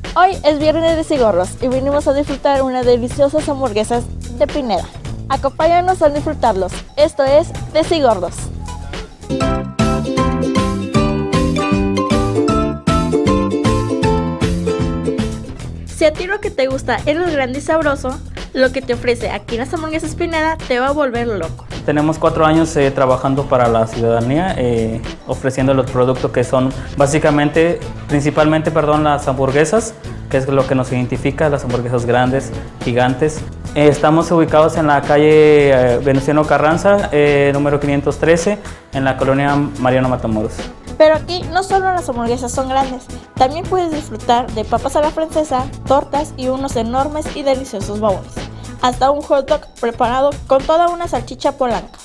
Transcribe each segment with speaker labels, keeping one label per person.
Speaker 1: Hoy es viernes de Sigorros y vinimos a disfrutar unas deliciosas hamburguesas de Pineda. Acompáñanos a disfrutarlos. Esto es de Sigorros. Si a ti lo que te gusta es lo grande y sabroso, lo que te ofrece aquí en las hamburguesas Pineda te va a volver loco.
Speaker 2: Tenemos 4 años trabajando para la ciudadanía, ofreciendo los productos que son principalmente las hamburguesas, que es lo que nos identifica, las hamburguesas grandes, gigantes. Estamos ubicados en la calle Venustiano Carranza, número 513, en la colonia Mariano Matamoros.
Speaker 1: Pero aquí no solo las hamburguesas son grandes, también puedes disfrutar de papas a la francesa, tortas y unos enormes y deliciosos baúles. Hasta un hot dog preparado con toda una salchicha polanca.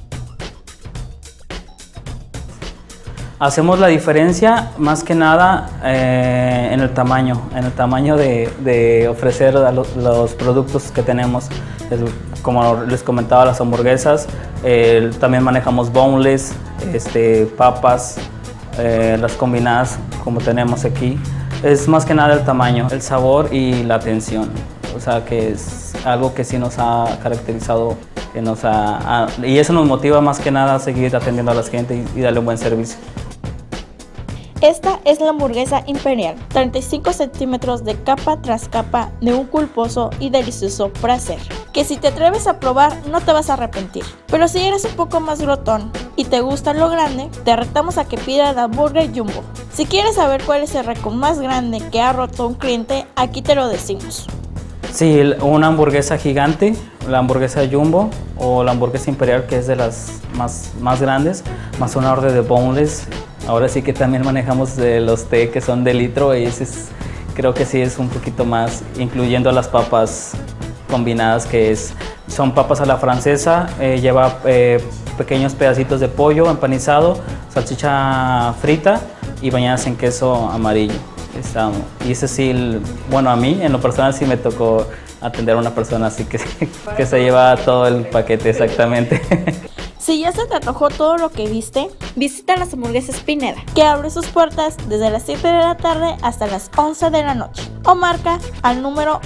Speaker 2: Hacemos la diferencia más que nada en el tamaño de ofrecer los productos que tenemos. Como les comentaba, las hamburguesas, también manejamos boneless, papas, las combinadas como tenemos aquí. Es más que nada el tamaño, el sabor y la atención. O sea, que es algo que sí nos ha caracterizado, y eso nos motiva más que nada a seguir atendiendo a la gente y darle un buen servicio.
Speaker 1: Esta es la hamburguesa imperial, 35 centímetros de capa tras capa de un culposo y delicioso placer, que si te atreves a probar no te vas a arrepentir. Pero si eres un poco más glotón y te gusta lo grande, te retamos a que pidas la Burger Jumbo. Si quieres saber cuál es el récord más grande que ha roto un cliente, aquí te lo decimos.
Speaker 2: Sí, una hamburguesa gigante, la hamburguesa Jumbo o la hamburguesa imperial, que es de las más grandes, más una orden de boneless. Ahora sí que también manejamos de los té que son de litro y creo que sí es un poquito más, incluyendo las papas combinadas, son papas a la francesa, lleva pequeños pedacitos de pollo empanizado, salchicha frita y bañadas en queso amarillo. Y ese sí, bueno, a mí en lo personal sí me tocó atender a una persona así que se lleva todo el paquete exactamente.
Speaker 1: Si ya se te antojó todo lo que viste, visita las hamburguesas Pineda, que abre sus puertas desde las 7 de la tarde hasta las 11 de la noche. O marca al número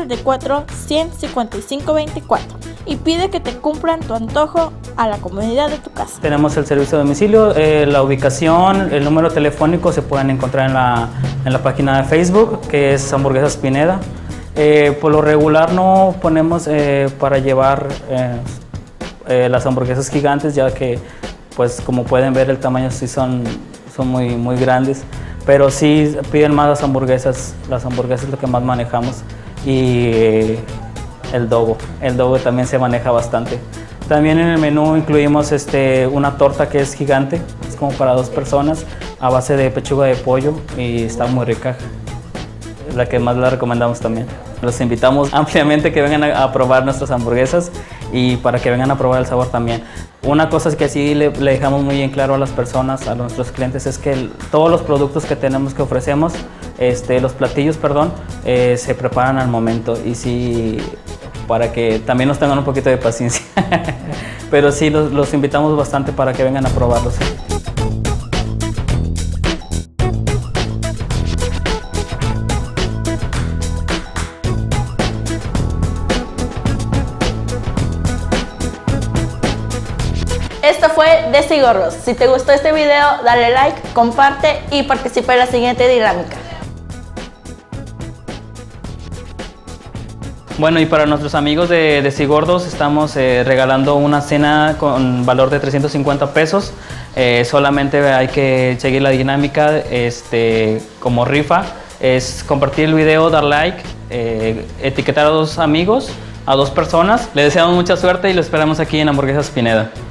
Speaker 1: 834-155-24 y pide que te cumplan tu antojo a la comodidad de tu casa.
Speaker 2: Tenemos el servicio de domicilio, la ubicación, el número telefónico se pueden encontrar en la página de Facebook, que es Hamburguesas Pineda. Por lo regular no ponemos para llevar las hamburguesas gigantes, ya que pues como pueden ver el tamaño sí son muy grandes, pero sí piden más las hamburguesas es lo que más manejamos, y el dogo también se maneja bastante. También en el menú incluimos una torta que es gigante, es como para 2 personas, a base de pechuga de pollo y está muy rica, la que más la recomendamos también. Los invitamos ampliamente que vengan a probar nuestras hamburguesas y para que vengan a probar el sabor también. Una cosa es que sí le dejamos muy bien claro a las personas, a nuestros clientes, es que todos los productos que ofrecemos, los platillos, se preparan al momento, y sí, para que también nos tengan un poquito de paciencia. Pero sí, los invitamos bastante para que vengan a probarlos.
Speaker 1: Esto fue de Sigorros. Si te gustó este video, dale like, comparte y participa en la siguiente dinámica.
Speaker 2: Bueno, y para nuestros amigos de Sigordos estamos regalando una cena con valor de 350 pesos. Solamente hay que seguir la dinámica como rifa. Es compartir el video, dar like, etiquetar a 2 amigos, a 2 personas. Les deseamos mucha suerte y lo esperamos aquí en Hamburguesas Pineda.